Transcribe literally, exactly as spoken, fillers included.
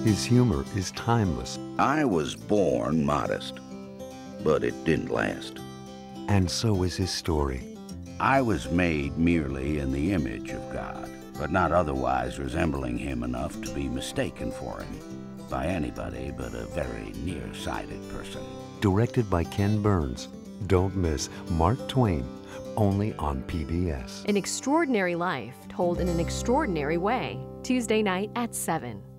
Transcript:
His humor is timeless. I was born modest, but it didn't last. And so is his story. I was made merely in the image of God, but not otherwise resembling him enough to be mistaken for him by anybody but a very nearsighted person. Directed by Ken Burns. Don't miss Mark Twain, only on P B S. An Extraordinary Life, told in an extraordinary way. Tuesday night at seven.